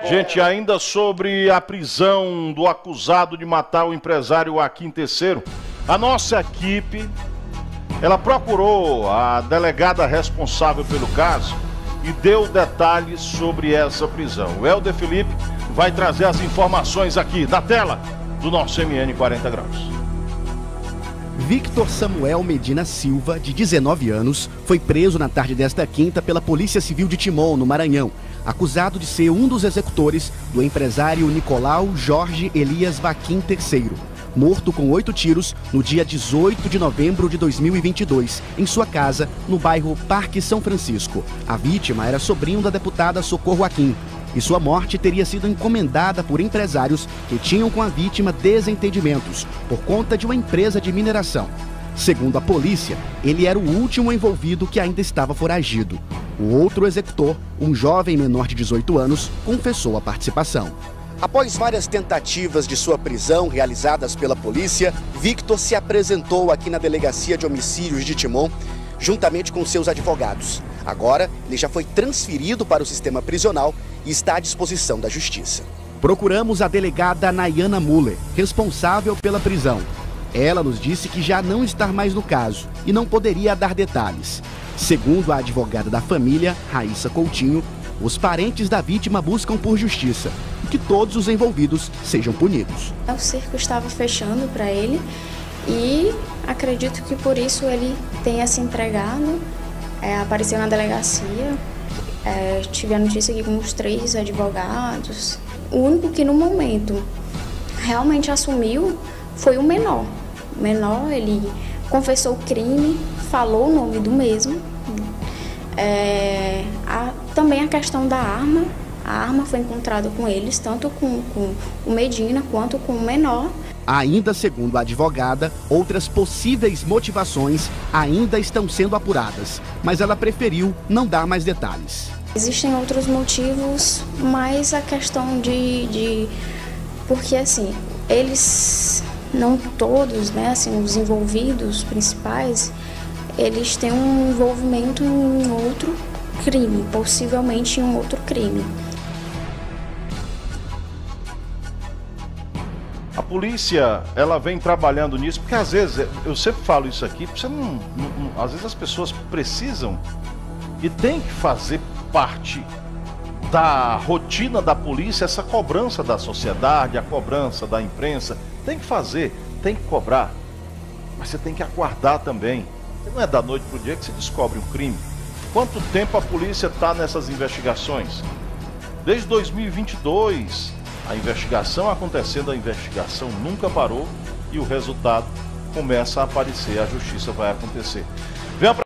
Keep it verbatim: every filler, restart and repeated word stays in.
Gente, ainda sobre a prisão do acusado de matar o empresário Joaquim Terceiro, a nossa equipe, ela procurou a delegada responsável pelo caso e deu detalhes sobre essa prisão. O Helder Felipe vai trazer as informações aqui na tela do nosso M N quarenta graus. Victor Samuel Medina Silva, de dezenove anos, foi preso na tarde desta quinta pela Polícia Civil de Timon, no Maranhão, acusado de ser um dos executores do empresário Nicolau Jorge Elias Vaquim Terceiro, morto com oito tiros no dia dezoito de novembro de dois mil e vinte e dois, em sua casa, no bairro Parque São Francisco. A vítima era sobrinho da deputada Socorro Aquim, e sua morte teria sido encomendada por empresários que tinham com a vítima desentendimentos por conta de uma empresa de mineração. Segundo a polícia, ele era o último envolvido que ainda estava foragido. O outro executor, um jovem menor de dezoito anos, confessou a participação. Após várias tentativas de sua prisão realizadas pela polícia, Victor se apresentou aqui na Delegacia de Homicídios de Timon, juntamente com seus advogados. Agora, ele já foi transferido para o sistema prisional e está à disposição da Justiça. Procuramos a delegada Nayana Muller, responsável pela prisão. Ela nos disse que já não está mais no caso e não poderia dar detalhes. Segundo a advogada da família, Raíssa Coutinho, os parentes da vítima buscam por justiça e que todos os envolvidos sejam punidos. O cerco estava fechando para ele e acredito que por isso ele tenha se entregado, é, apareceu na delegacia, é, tive a notícia aqui com os três advogados. O único que no momento realmente assumiu foi o menor. O menor, ele confessou o crime, falou o nome do mesmo. É, a, também a questão da arma, a arma foi encontrada com eles, tanto com, com o Medina quanto com o menor. Ainda segundo a advogada, outras possíveis motivações ainda estão sendo apuradas, mas ela preferiu não dar mais detalhes. Existem outros motivos, mas a questão de... de porque assim, eles, não todos, né, assim, os envolvidos principais, eles têm um envolvimento em outro crime, possivelmente em um outro crime. A polícia, ela vem trabalhando nisso, porque às vezes, eu sempre falo isso aqui, você não, não, não, às vezes as pessoas precisam e tem que fazer parte da rotina da polícia, essa cobrança da sociedade, a cobrança da imprensa, tem que fazer, tem que cobrar, mas você tem que aguardar também. Não é da noite para o dia que se descobre um crime. Quanto tempo a polícia está nessas investigações? Desde dois mil e vinte e dois, a investigação acontecendo, a investigação nunca parou e o resultado começa a aparecer, a justiça vai acontecer. Venha pra